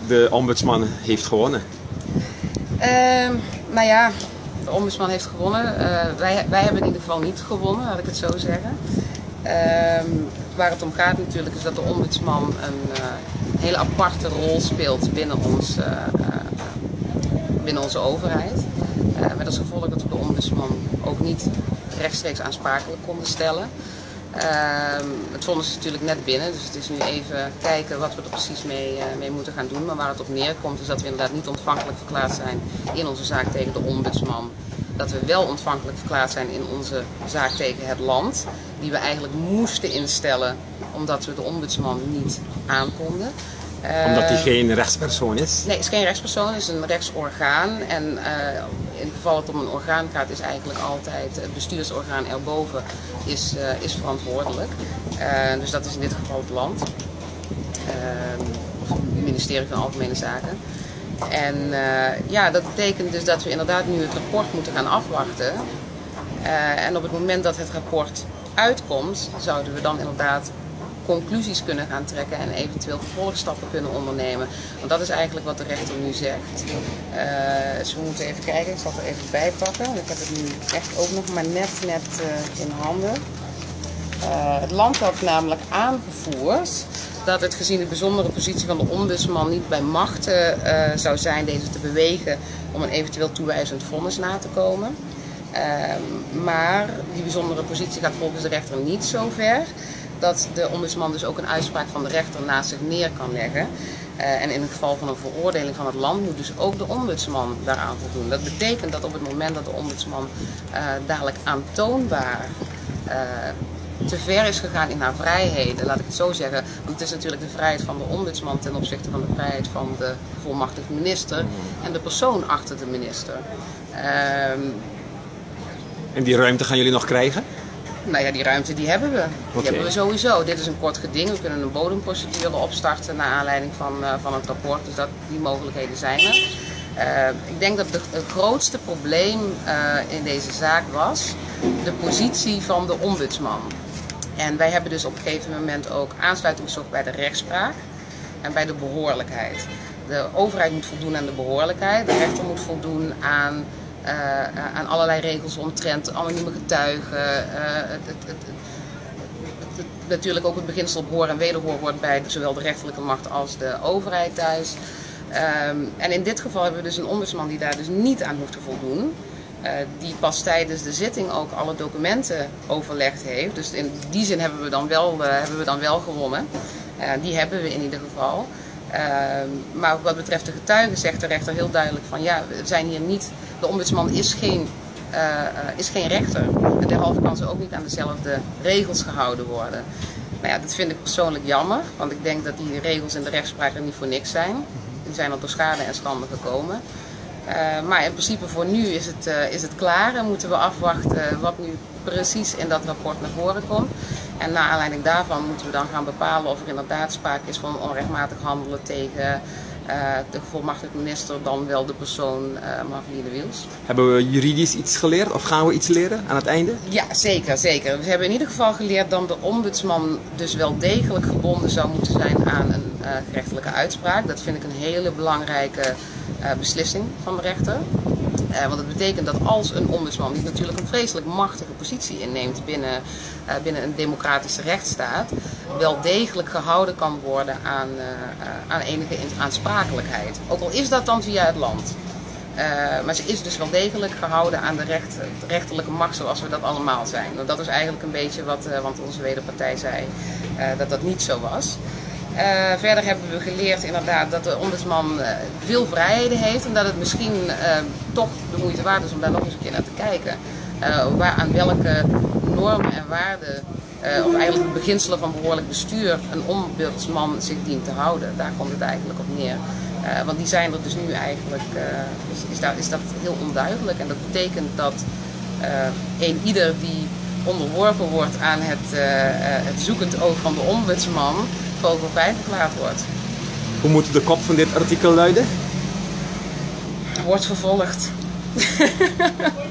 de ombudsman heeft gewonnen? Nou ja, de ombudsman heeft gewonnen. Wij hebben in ieder geval niet gewonnen, laat ik het zo zeggen. Waar het om gaat natuurlijk is dat de ombudsman een hele aparte rol speelt binnen onze overheid. Met als gevolg dat we de ombudsman ook niet rechtstreeks aansprakelijk konden stellen. Het vonnis is natuurlijk net binnen, dus het is nu even kijken wat we er precies mee moeten gaan doen. Maar waar het op neerkomt is dat we inderdaad niet ontvankelijk verklaard zijn in onze zaak tegen de ombudsman. Dat we wel ontvankelijk verklaard zijn in onze zaak tegen het land, die we eigenlijk moesten instellen omdat we de ombudsman niet aankonden. Omdat hij geen rechtspersoon is? Nee, het is geen rechtspersoon, het is een rechtsorgaan. En in het geval dat het om een orgaan gaat, is eigenlijk altijd het bestuursorgaan erboven is verantwoordelijk. Dus dat is in dit geval het land. Of het ministerie van Algemene Zaken. En ja, dat betekent dus dat we inderdaad nu het rapport moeten gaan afwachten. En op het moment dat het rapport uitkomt, zouden we dan inderdaad conclusies kunnen gaan trekken en eventueel vervolgstappen kunnen ondernemen. Want dat is eigenlijk wat de rechter nu zegt. Dus we moeten even kijken, ik zal het er even bij pakken. Ik heb het nu echt ook nog maar net in handen. Het land had namelijk aangevoerd dat het gezien de bijzondere positie van de ombudsman niet bij machte zou zijn deze te bewegen om een eventueel toewijzend vonnis na te komen. Maar die bijzondere positie gaat volgens de rechter niet zo ver dat de ombudsman dus ook een uitspraak van de rechter naast zich neer kan leggen. En in het geval van een veroordeling van het land moet dus ook de ombudsman daaraan voldoen. Dat betekent dat op het moment dat de ombudsman dadelijk aantoonbaar te ver is gegaan in haar vrijheden, laat ik het zo zeggen. Want het is natuurlijk de vrijheid van de ombudsman ten opzichte van de vrijheid van de bevoormachtigde minister en de persoon achter de minister. En die ruimte gaan jullie nog krijgen? Nou ja, die ruimte die hebben we. Die hebben we sowieso. Dit is een kort geding. We kunnen een bodemprocedure opstarten naar aanleiding van het rapport. Dus die mogelijkheden zijn er. Ik denk dat het grootste probleem in deze zaak was de positie van de ombudsman. En wij hebben dus op een gegeven moment ook aansluiting gezocht bij de rechtspraak en bij de behoorlijkheid. De overheid moet voldoen aan de behoorlijkheid. De rechter moet voldoen aan allerlei regels omtrent anonieme getuigen. Natuurlijk ook het beginsel op hoor en wederhoor wordt bij zowel de rechterlijke macht als de overheid thuis. En in dit geval hebben we dus een ombudsman die daar dus niet aan hoeft te voldoen. Die pas tijdens de zitting ook alle documenten overlegd heeft. Dus in die zin hebben we dan wel gewonnen. Die hebben we in ieder geval. Maar wat betreft de getuigen zegt de rechter heel duidelijk van ja, we zijn hier niet. De ombudsman is geen rechter. En derhalve kan ze ook niet aan dezelfde regels gehouden worden. Nou ja, dat vind ik persoonlijk jammer. Want ik denk dat die regels in de rechtspraak er niet voor niks zijn. Die zijn er door schade en schande gekomen. Maar in principe voor nu is het klaar en moeten we afwachten wat nu precies in dat rapport naar voren komt. En naar aanleiding daarvan moeten we dan gaan bepalen of er inderdaad sprake is van onrechtmatig handelen tegen de bevoormachtigde minister, dan wel de persoon Marveline Wiels. Hebben we juridisch iets geleerd of gaan we iets leren aan het einde? Ja, zeker, zeker. We hebben in ieder geval geleerd dat de ombudsman dus wel degelijk gebonden zou moeten zijn aan een gerechtelijke uitspraak. Dat vind ik een hele belangrijke beslissing van de rechter. Want het betekent dat als een ombudsman, die natuurlijk een vreselijk machtige positie inneemt binnen een democratische rechtsstaat, wel degelijk gehouden kan worden aan enige aansprakelijkheid. Ook al is dat dan via het land. Maar ze is dus wel degelijk gehouden aan de rechterlijke macht zoals we dat allemaal zijn. Nou, dat is eigenlijk een beetje wat onze wederpartij zei, dat niet zo was. Verder hebben we geleerd inderdaad dat de ombudsman veel vrijheden heeft en dat het misschien toch de moeite waard is om daar nog eens een keer naar te kijken. Aan welke normen en waarden, of eigenlijk de beginselen van behoorlijk bestuur, een ombudsman zich dient te houden. Daar komt het eigenlijk op neer. Want die zijn er dus nu eigenlijk, is dat heel onduidelijk. En dat betekent dat ieder die onderworpen wordt aan het zoekend oog van de ombudsman, vogelvrij verklaard wordt. Hoe moet de kop van dit artikel luiden? Wordt vervolgd.